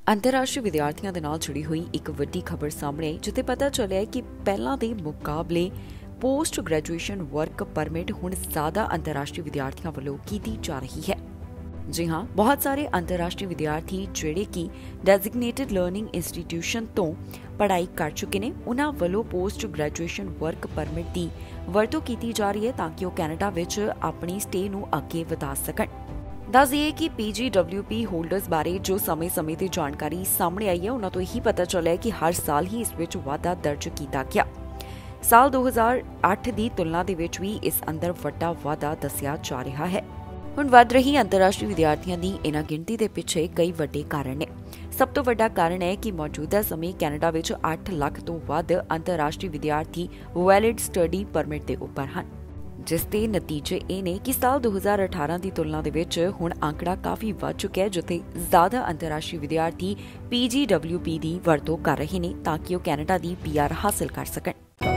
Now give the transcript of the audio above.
ਅੰਤਰਰਾਸ਼ਟਰੀ ਵਿਦਿਆਰਥੀਆਂ ਦੇ ਨਾਲ ਜੁੜੀ ਹੋਈ ਇੱਕ ਵੱਡੀ ਖਬਰ ਸਾਹਮਣੇ ਆਈ, ਜਿੱਥੇ ਪਤਾ ਚੱਲਿਆ ਕਿ ਪਹਿਲਾਂ ਦੇ ਮੁਕਾਬਲੇ ਪੋਸਟ ਗ੍ਰੈਜੂਏਸ਼ਨ ਵਰਕ ਪਰਮਿਟ ਹੁਣ ਜ਼ਿਆਦਾ ਅੰਤਰਰਾਸ਼ਟਰੀ ਵਿਦਿਆਰਥੀਆਂ ਵੱਲੋਂ ਕੀਤੀ ਜਾ ਰਹੀ ਹੈ। ਜੀ ਹਾਂ, ਬਹੁਤ ਸਾਰੇ ਅੰਤਰਰਾਸ਼ਟਰੀ ਵਿਦਿਆਰਥੀ ਜਿਹੜੇ ਕਿ ਡੈਜ਼ਿਗਨੇਟਿਡ ਲਰਨਿੰਗ ਇੰਸਟੀਟਿਊਸ਼ਨ ਤੋਂ ਪੜ੍ਹਾਈ ਕਰ ਚੁੱਕੇ ਨੇ, ਉਹਨਾਂ ਵੱਲੋਂ ਪੋਸਟ ਗ੍ਰੈਜੂਏਸ਼ਨ ਵਰਕ ਪਰਮਿਟ ਦੀ ਵਰਤੋਂ ਕੀਤੀ ਜਾ ਰਹੀ ਹੈ ਤਾਂ ਕਿ ਉਹ ਕੈਨੇਡਾ ਵਿੱਚ ਆਪਣੀ ਸਟੇ ਨੂੰ ਅੱਗੇ ਵਧਾ ਸਕਣ। ਦੱਸ ਦਈਏ ਕਿ PGWP ਹੋਲਡਰਸ ਬਾਰੇ ਜੋ ਸਮੇਂ-ਸਮੇਂ ਤੇ ਜਾਣਕਾਰੀ ਸਾਹਮਣੇ ਆਈ ਹੈ, ਉਹਨਾਂ ਤੋਂ ਇਹੀ ਪਤਾ ਚੱਲਿਆ ਕਿ ਹਰ ਸਾਲ ਹੀ ਇਸ ਵਿੱਚ ਵਾਧਾ ਦਰਜ ਕੀਤਾ ਗਿਆ। ਸਾਲ 2008 ਦੀ ਤੁਲਨਾ ਦੇ ਵਿੱਚ ਵੀ ਇਸ ਅੰਦਰ ਵੱਡਾ ਵਾਧਾ ਦੱਸਿਆ ਜਾ ਰਿਹਾ ਹੈ। ਹੁਣ ਵੱਧ ਰਹੀ ਅੰਤਰਰਾਸ਼ਟਰੀ ਵਿਦਿਆਰਥੀਆਂ ਦੀ ਇਹਨਾਂ ਗਿਣਤੀ ਦੇ ਪਿੱਛੇ ਕਈ ਵੱਡੇ ਕਾਰਨ ਨੇ। ਸਭ ਤੋਂ ਵੱਡਾ ਕਾਰਨ ਹੈ ਕਿ ਮੌਜੂਦਾ ਸਮੇਂ ਕੈਨੇਡਾ ਵਿੱਚ 8 ਲੱਖ ਤੋਂ ਵੱਧ ਅੰਤਰਰਾਸ਼ਟਰੀ ਵਿਦਿਆਰਥੀ ਵੈਲਿਡ ਸਟੱਡੀ ਪਰਮਿਟ ਦੇ ਉੱਪਰ ਹਨ, ਜਿਸ ਦੇ ਨਤੀਜੇ ਇਹ ਨੇ ਕਿ ਸਾਲ 2018 ਦੀ ਤੁਲਨਾ ਦੇ ਵਿੱਚ ਹੁਣ ਅੰਕੜਾ ਕਾਫੀ ਵੱਧ ਚੁੱਕਿਆ ਹੈ, ਜਿੱਥੇ ਜ਼ਿਆਦਾ ਅੰਤਰਰਾਸ਼ਟਰੀ ਵਿਦਿਆਰਥੀ PGWP ਦੀ ਵਰਤੋਂ ਕਰ ਰਹੇ ਨੇ ਤਾਂ ਕਿ ਉਹ ਕੈਨੇਡਾ ਦੀ PR ਹਾਸਲ ਕਰ ਸਕਣ।